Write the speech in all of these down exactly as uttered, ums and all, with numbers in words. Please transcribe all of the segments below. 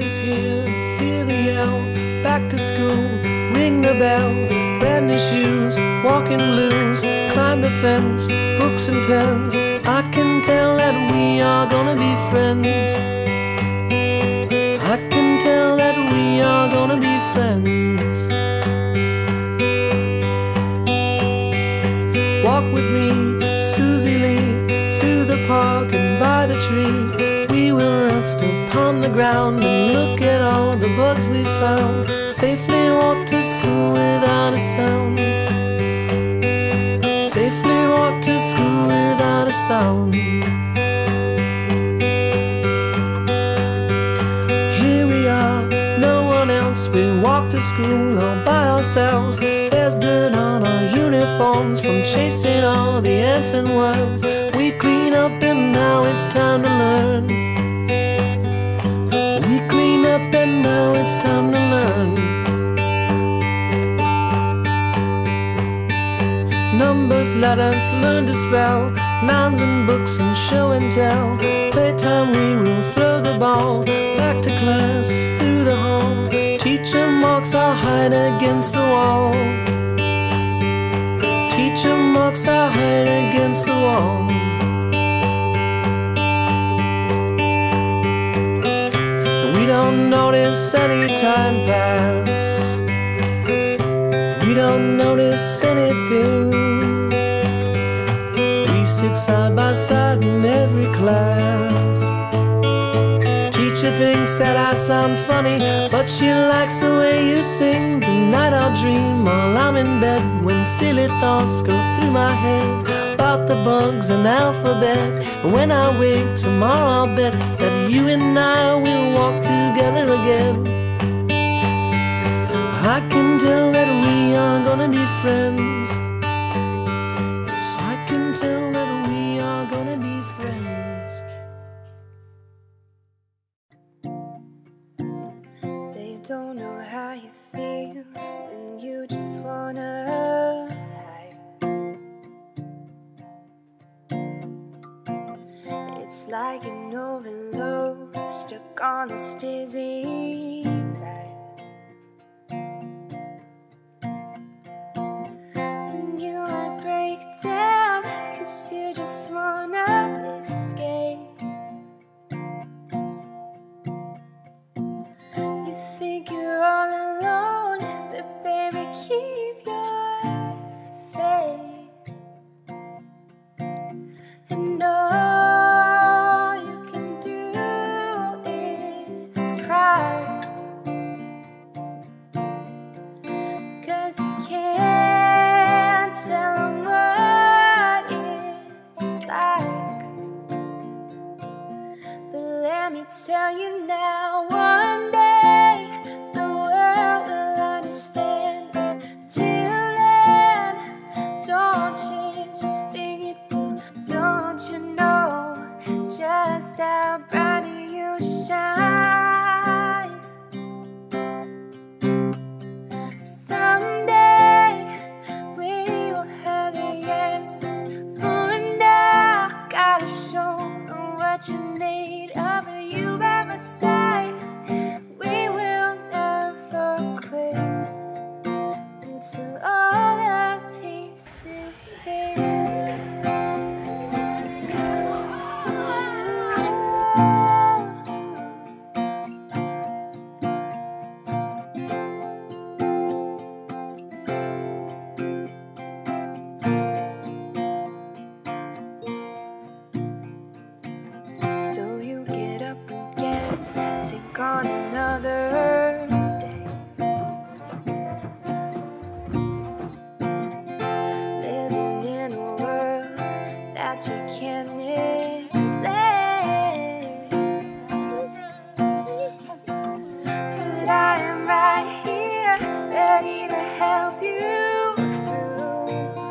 is here, hear the yell, back to school, ring the bell, brand new shoes, walking blues, climb the fence, books and pens. I can tell that we are gonna be friends. I can tell that we are gonna be friends. Walk with me, Susie Lee, through the park and by the tree. We will rest upon the ground and look at all the bugs we found. Safely walk to school without a sound. Safely walk to school without a sound. Here we are, no one else. We walk to school all by ourselves. There's dirt on our uniforms from chasing all the ants and worms. We clean up and now it's time to learn. We clean up and now it's time to learn. Numbers, letters, learn to spell, nouns and books and show and tell. Playtime we will throw the ball, back to class, through the hall. Teacher marks our hide against the wall. Teacher marks our hide against the wall. We don't notice any time pass. We don't notice anything. We sit side by side in every class. Teacher thinks that I sound funny, but she likes the way you sing. Tonight I'll dream while I'm in bed, when silly thoughts go through my head about the bugs and alphabet. And when I wake tomorrow, I'll bet that you and I will walk together again. I can tell that we are gonna be friends. Yes, I can tell that we are gonna be friends. They don't know how you feel when you just wanna hide. It's like an overload stuck on this dizzy ride. And you might break down 'cause you just wanna escape. You think you're all alone, but baby, keep your faith. And all you can do is cry, 'cause you can't tell them what it's like. But let me tell you now, one day the world will understand. Till then, don't change a thing you do. Don't you know just how bright you shine? Someday we will have the answers. For now, gotta show them what you made of. You by my side, we will never quit until all the pieces fit. So you get up again, take on another day, living in a world that you can't explain. But I am right here, ready to help you through.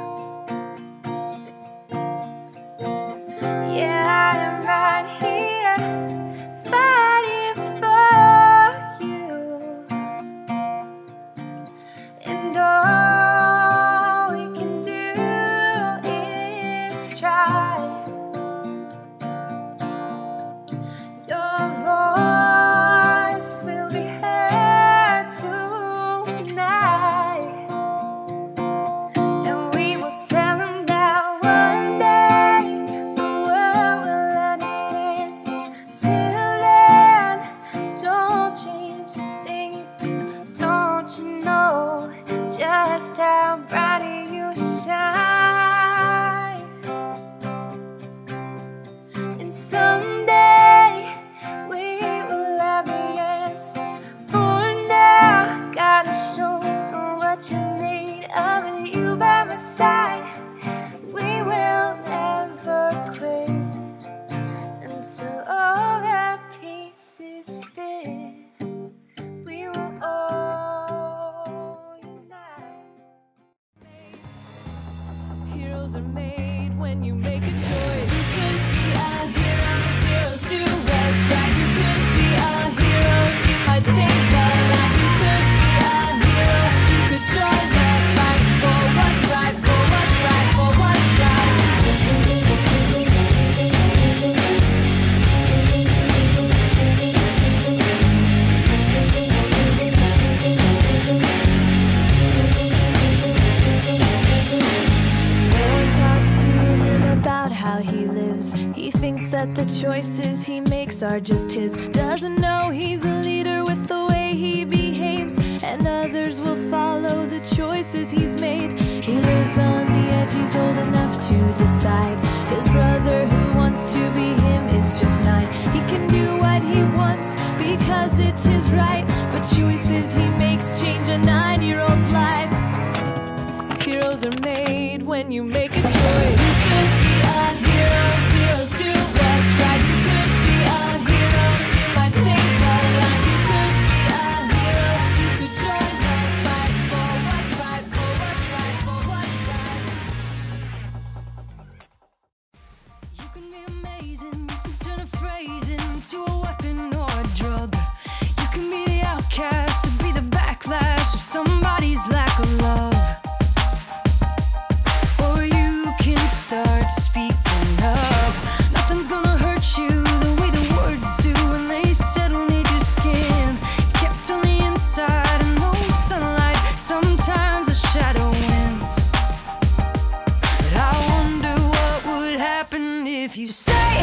Yeah, I am right here, fighting for you. And all we can do is try. Your voice will lives. He thinks that the choices he makes are just his. Doesn't know he's a leader with the way he behaves, and others will follow the choices he's made. He lives on the edge, he's old enough to decide. His brother who wants to be him is just nine. He can do what he wants because it's his right, but choices he makes change a nine-year-old's life. Heroes are made when you make a choice. You could be a hero, heroes do what's right. You could be a hero, you might save a life. You could be a hero, you could join the fight for what's right, for what's right, for what's right. You can be amazing, you can turn a phrase into a weapon or a drug. You can be the outcast, to be the backlash of somebody's lack of love. Start speaking up. Nothing's gonna hurt you the way the words do when they settle near your skin. Kept on the inside and no sunlight. Sometimes a shadow wins. But I wonder what would happen if you say